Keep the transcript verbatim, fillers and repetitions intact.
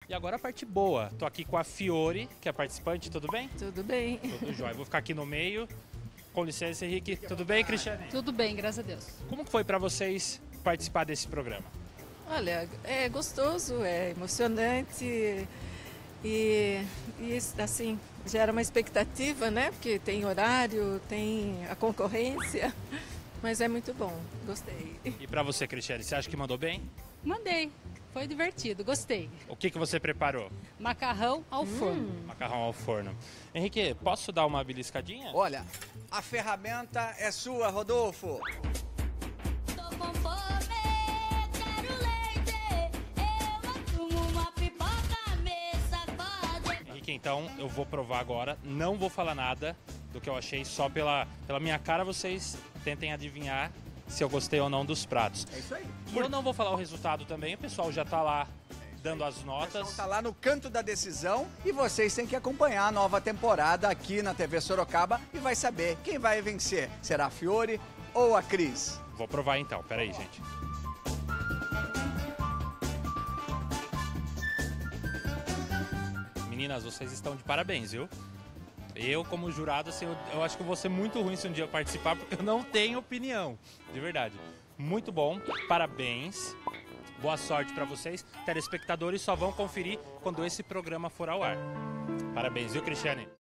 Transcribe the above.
E agora a parte boa. Tô aqui com a Fiore, que é participante, tudo bem? Tudo bem. Tudo jóia. Vou ficar aqui no meio. Com licença, Henrique. Tudo bem, Cristiane? Tudo bem, graças a Deus. Como que foi para vocês participar desse programa? Olha, é gostoso, é emocionante e, e assim, gera uma expectativa, né? Porque tem horário, tem a concorrência, mas é muito bom, gostei. E para você, Cristiane, você acha que mandou bem? Mandei. Foi divertido, gostei. O que, que você preparou? Macarrão ao forno. Macarrão ao forno. Henrique, posso dar uma beliscadinha? Olha, a ferramenta é sua, Rodolfo. Tô com fome, quero leite. Eu assumo uma pipoca, me sacode. Henrique, então eu vou provar agora. Não vou falar nada do que eu achei, só pela, pela minha cara vocês tentem adivinhar se eu gostei ou não dos pratos. É isso aí. E eu não vou falar o resultado também, o pessoal já tá lá dando as O notas. pessoal tá lá no canto da decisão e vocês têm que acompanhar a nova temporada aqui na T V Sorocaba e vai saber quem vai vencer. Será a Fiore ou a Cris? Vou provar então, peraí, gente. Meninas, vocês estão de parabéns, viu? Eu, como jurado, assim, eu, eu acho que eu vou ser muito ruim se um dia eu participar, porque eu não tenho opinião, de verdade. Muito bom, parabéns, boa sorte pra vocês. Telespectadores só vão conferir quando esse programa for ao ar. Parabéns, viu, Cristiane?